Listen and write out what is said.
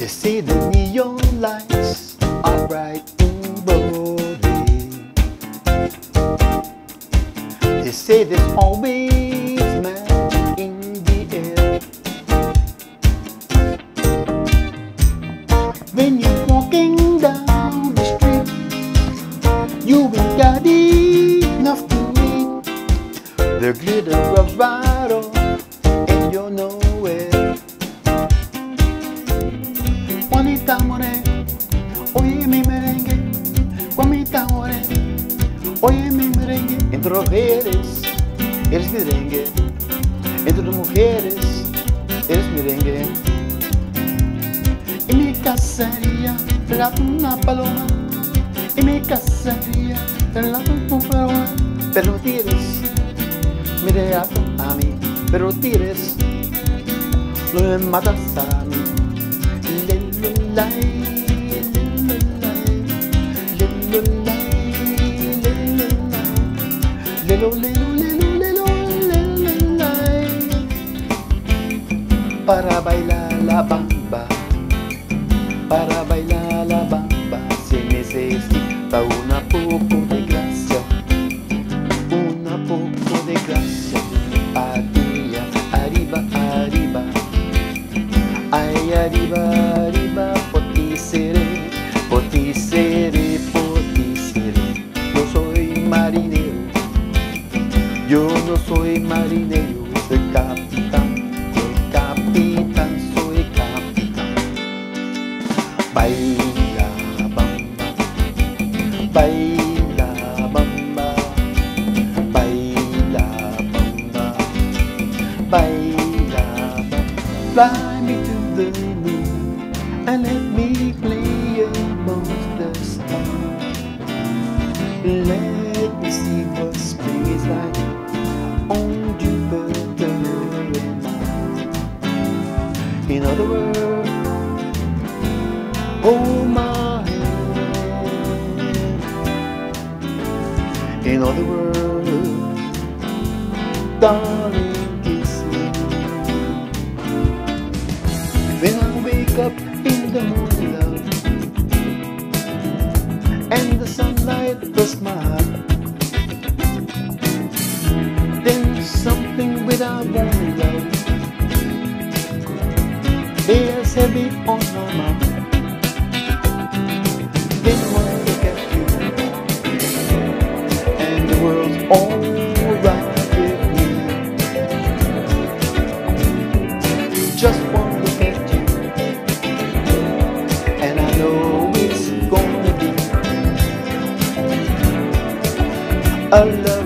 They say the neon lights are bright in Broadway. They say there's always magic in the air. When you're walking down the street, you ain't got enough to eat. The glitter rubs right off and you're nowhere. Juanita More, oye mi merengue. Juanita More, oye mi merengue. Entre los mujeres eres merengue, entre las mujeres eres merengue. En mi cacería relato una paloma, en mi cacería relato una paloma. Pero no tires mi relato a mí, pero no tires, no me matas a mí. Para bailar la bamba, para bailar la bamba se necesita una poco de gracia, una poco de gracia. Arriba, arriba, arriba, ay, arriba, arriba, por ti seré, por ti seré, por ti seré. Yo soy marinero, yo no soy marinero, soy capitán, soy capitán, soy capitán. Baila bamba, baila bamba, baila bamba, baila bamba. Fly me to the moon and let me play amongst the stars. Let me see what spring is like on Jupiter and Mars. In other words, hold my hand. In other words, darling, kiss me. When I wake up in the morning, love, and the sunlight touches my heart, then something without warning, love, bears heavy on my mind. Then when I look at you, and the world's alright with me, just one look at you, and I know it's gonna be a love.